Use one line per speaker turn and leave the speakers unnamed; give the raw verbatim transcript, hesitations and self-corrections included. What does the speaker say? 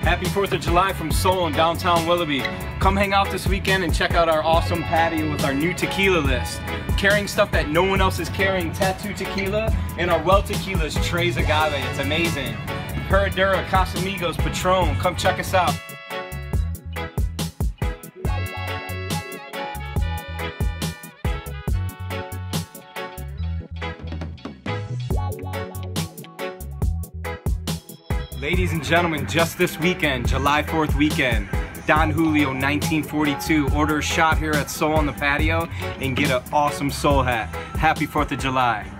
Happy fourth of July from Soul in downtown Willoughby. Come hang out this weekend and check out our awesome patio with our new tequila list. Carrying stuff that no one else is carrying, Tattoo Tequila, and our Well Tequila's Tres Agave. It's amazing. Herradura, Casamigos, Patron. Come check us out. Ladies and gentlemen, just this weekend, July fourth weekend, Don Julio nineteen forty-two. Order a shot here at Soul on the Patio and get an awesome Soul hat. Happy fourth of July.